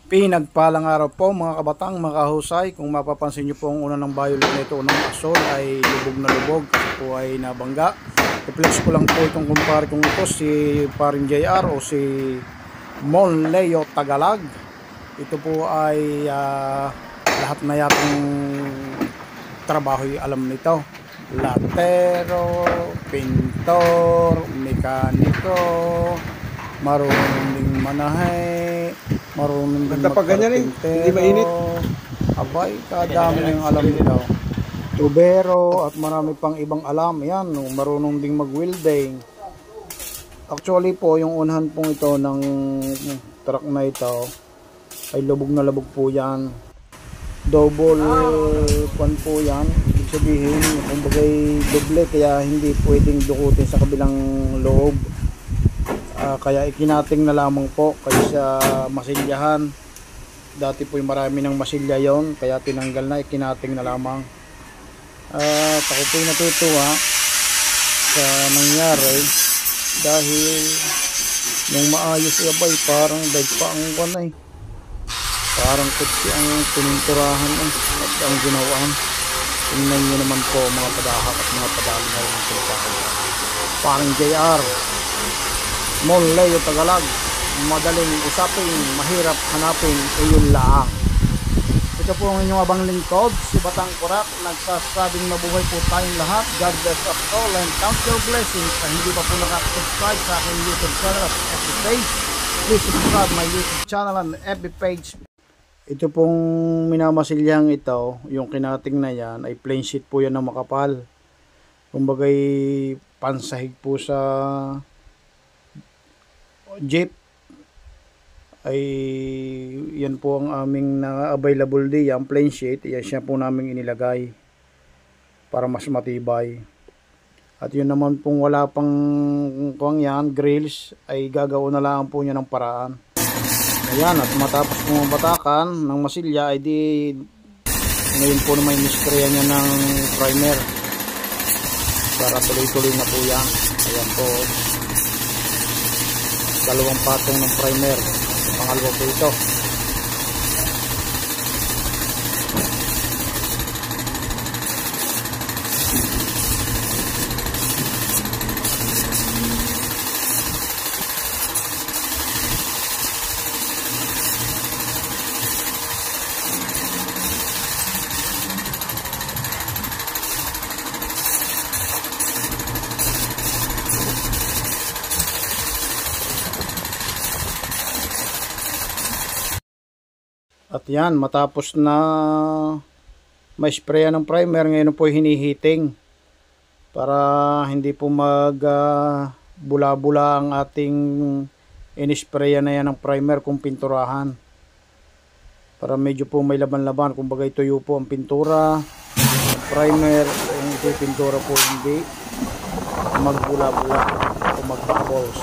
Pinagpalang araw po mga kabatang, mga kahusay. Kung mapapansin nyo po ang una ng violet na ito, unang asol ay lubog na lubog kasi po ay nabangga. I-flex ko lang po itong kumpare kong ito, si Paring JR o si Mon Leo Tagalag. Ito po ay lahat na yatang trabaho ay alam nito. Latero, pintor, mekaniko, marunong ding manahe, marunong din magkarpintero. Hindi mainit. Abay, kadami yung alam nito. Tubero at marami pang ibang alam. Yan, marunong ding mag-welding. Actually po, yung unahan pong ito ng truck na ito ay lubog na lubog po yan. Double pan po yan. Ibig sabihin, kumbagay doble, kaya hindi pwedeng dukutin sa kabilang loob. Kaya ikinating na lamang po kaysa masilyahan. Dati po yung marami ng masilya yon, kaya tinanggal na, ikinating na lamang. Ako po yung natutuwa sa nangyari dahil nung maayos abay parang dahil pa ang kanay, parang kutsi ang pininturahan at ang ginawaan. Tingnan nyo naman po mga padahak at mga padali na rin ang pinagpahan. Parang JR Mon Leo Tagalag, madaling usapin, mahirap hanapin, iyon lang. Ito po ang inyong abang lingkod, si Batang Kurak, nagsasabing mabuhay po tayong lahat. God bless us all and count your blessings. Sa hindi pa po nakasubscribe sa aking YouTube channel at FB page, please subscribe my YouTube channel and FB page. Ito pong minamasilyang ito, yung kinating na yan, ay plain sheet po yan na makapal. Kumbagay pansahig po sa jeep ay yan po ang aming na available day, ang plain sheet. Yan siya po naming inilagay para mas matibay. At yun naman pong wala pang kuwang yan, grills, ay gagawin na lang po niya ng paraan. Ayan, at matapos po batakan ng masilya ay di ngayon po naman inisprayan niya ng primer para tuloy-tuloy na po yan. Ayan po, dalawang patong ng primer, pangalawa po ito. At yan, matapos na may sprayan ng primer, ngayon po hinihiting para hindi po mag bula-bula ang ating inisprayan na yan ng primer kung pinturahan. Para medyo po may laban-laban, kumbaga tuyo po ang pintura, ang primer, yung pintura po hindi magbula-bula o mag-bubbles.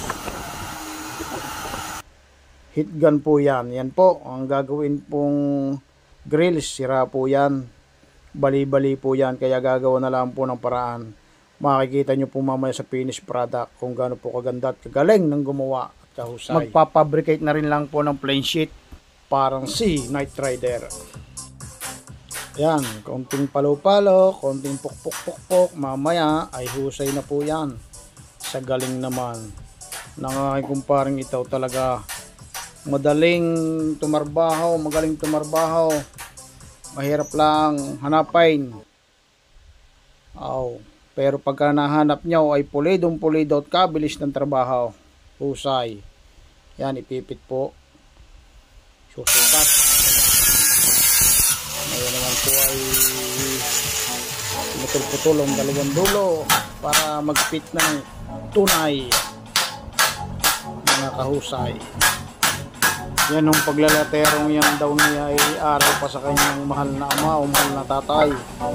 Heat gun po yan. Yan po ang gagawin pong grills. Sira po yan. Bali-bali po yan. Kaya gagawa na lang po ng paraan. Makikita nyo po mamaya sa finished product kung gaano po kaganda at kagaling ng gumawa at kahusay. Magpapabricate na rin lang po ng plain sheet. Parang si Night Rider. Yan. Konting palo-palo, konting pukpuk-pukpuk. Mamaya ay husay na po yan. Sa galing naman ng aking kumparing ito, talaga madaling tumarbaho, magaling tumarbaho, mahirap lang hanapin. Pero pagka nahanap nyo ay pulidong pulido at kabilis ng trabaho, husay. Yan, ipipit po, susukat. Ngayon naman po ay putol-putol ang dalawang dulo para magpit ng tunay, mga kahusay. Yan yung paglalaterong yan daw niya ay araw pa sa kanyang mahal na ama o mahal na tatay.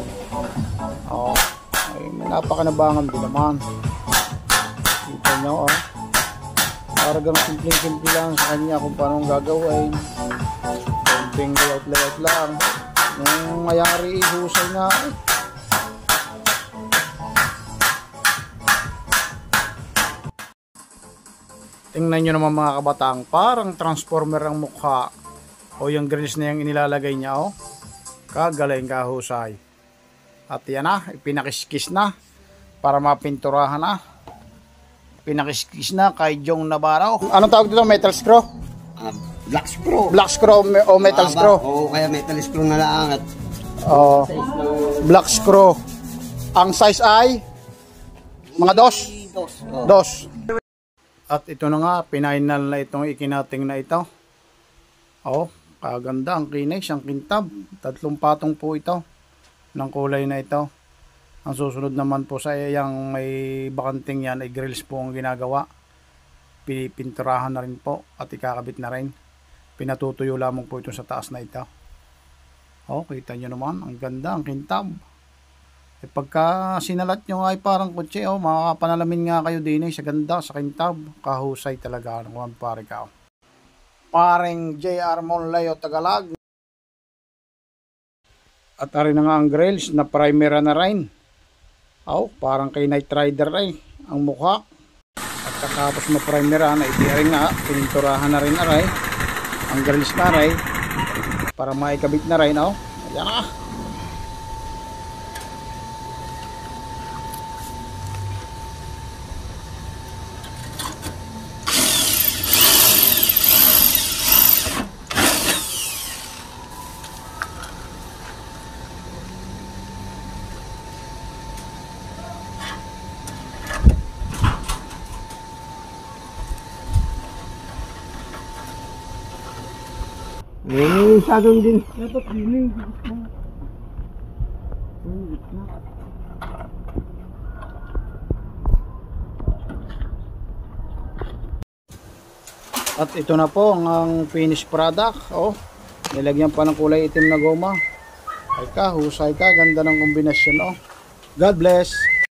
Ay napakanabangan din naman. Kita nyo, parang simple-simple lang sa kanya kung paano gagawin. Konting layout lang. Nung mayari ihusay na Tingnan nyo naman mga kabatang, parang transformer ang mukha. O yung grills na yung inilalagay niya, oh. Kagaling, kahusay. At yan na, ipinakiskis na para mapinturahan na. Pinakiskis na kay Jong Navarro. Anong tawag dito? Metal screw? Black screw. Black screw o metal screw? Oo, kaya metal screw na lang. At black screw. Ang size ay mga dos. Dos. At ito na nga, final na itong ikinating na ito. Oh, kaganda ang kinex, ang kintab. 3 patong po ito ng kulay na ito. Ang susunod naman po sa yang may bakanting yan ay grills po ang ginagawa. Pinturahan na rin po at ikakabit na rin. Pinatutuyo lamang po ito sa taas na ito. Oh, kita nyo naman, ang ganda, ang kintab. E pagka sinalat nyo ay parang kutsi, oh, makakapanalamin nga kayo din sa ganda, sa kintab. Kahusay talaga ng one pare ka. Paring JR Monlayo Tagalag. At arin na nga ang grills na primera na rin. Oh, parang kay Knight Rider ay ang mukha. At katapos ma-primera na itiaring nga, pininturahan na rin aray. Ang grills na aray para maikabit na rin, oh. Ayan na. sadong din. Dapat yun. At ito na po ang finished product. Oh, nilagyan pa ng kulay itim na goma. Ay ka, husay ka, ganda ng kombinasyon. Oh, God bless.